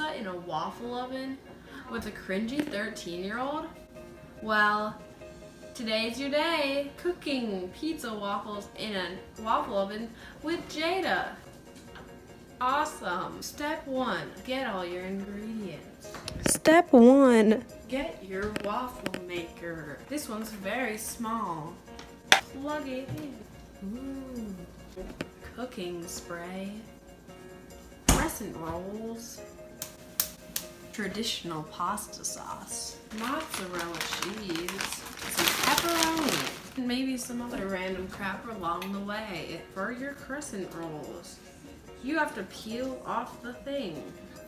pizza in a waffle oven with a cringy 13-year-old? Well, today's your day. Cooking pizza waffles in a waffle oven with Jada. Awesome. Step 1, get all your ingredients. Step 1. Get your waffle maker. This one's very small. Plug it in. Ooh. Cooking spray. Crescent rolls. Traditional pasta sauce. Mozzarella cheese. Some pepperoni. And maybe some other random crap along the way. For your crescent rolls, you have to peel off the thing.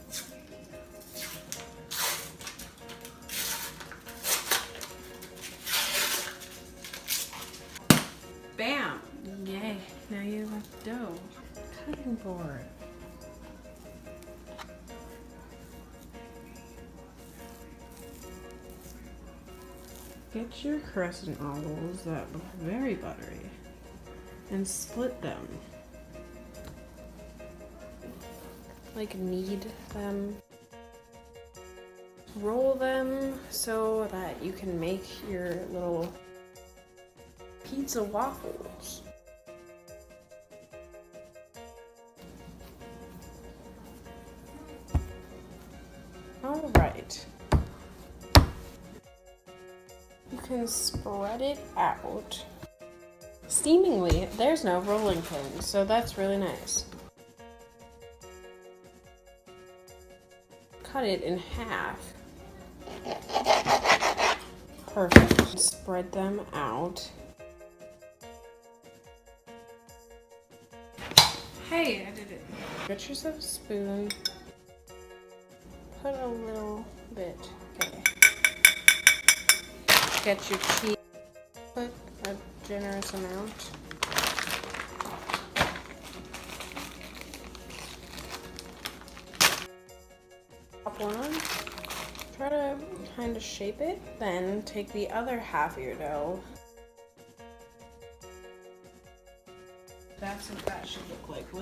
Bam! Yay, now you have dough. Cutting board. Get your crescent rolls that look very buttery and split them. Like knead them. Roll them so that you can make your little pizza waffles. All right. You can spread it out. Seemingly, there's no rolling pin, so that's really nice. Cut it in half. Perfect. Spread them out. Hey, I did it. Get yourself a spoon. Put a little bit. Okay. Get your cheese. Put a generous amount. Top one. Try to kind of shape it. Then take the other half of your dough. That's what that should look like.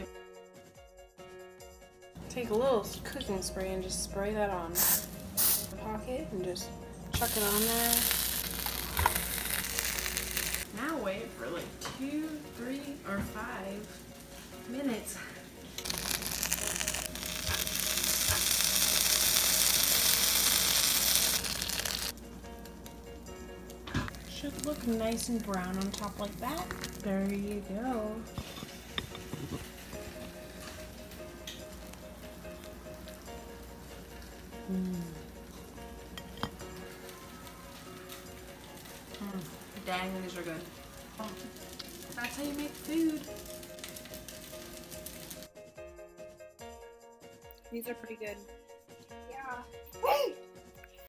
Take a little cooking spray and just spray that on the pocket and just chuck it on there. Now wait for like 2, 3, or 5 minutes. Should look nice and brown on top like that. There you go. Dang, these are good. That's how you make food. These are pretty good.